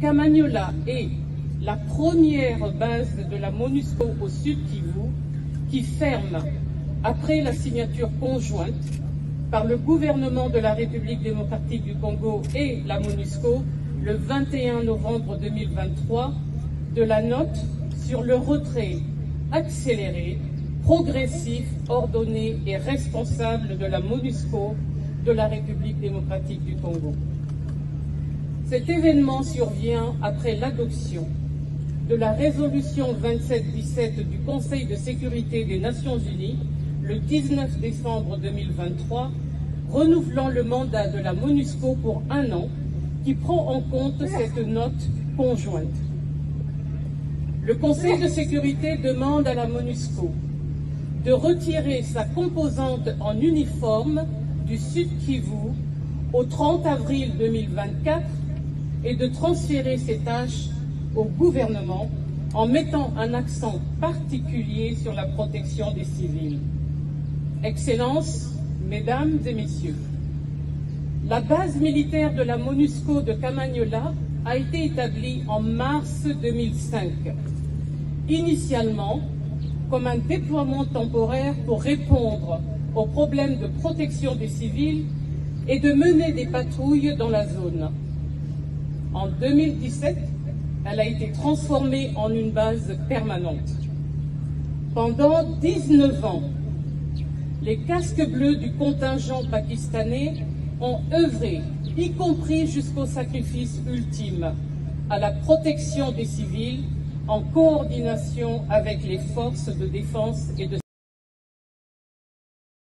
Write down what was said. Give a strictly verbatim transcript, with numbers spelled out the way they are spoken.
Kamanyola est la première base de la MONUSCO au Sud Kivu qui ferme, après la signature conjointe par le gouvernement de la République démocratique du Congo et la MONUSCO le vingt et un novembre deux mille vingt-trois, de la note sur le retrait accéléré, progressif, ordonné et responsable de la MONUSCO de la République démocratique du Congo. Cet événement survient après l'adoption de la résolution vingt-sept dix-sept du Conseil de sécurité des Nations Unies le dix-neuf décembre deux mille vingt-trois, renouvelant le mandat de la MONUSCO pour un an, qui prend en compte cette note conjointe. Le Conseil de sécurité demande à la MONUSCO de retirer sa composante en uniforme du Sud Kivu au trente avril deux mille vingt-quatre et de transférer ses tâches au gouvernement en mettant un accent particulier sur la protection des civils. Excellences, Mesdames et Messieurs, la base militaire de la MONUSCO de Kamanyola a été établie en mars deux mille cinq, initialement comme un déploiement temporaire pour répondre aux problèmes de protection des civils et de mener des patrouilles dans la zone. En deux mille dix-sept, elle a été transformée en une base permanente. Pendant dix-neuf ans, les casques bleus du contingent pakistanais ont œuvré, y compris jusqu'au sacrifice ultime, à la protection des civils en coordination avec les forces de défense et de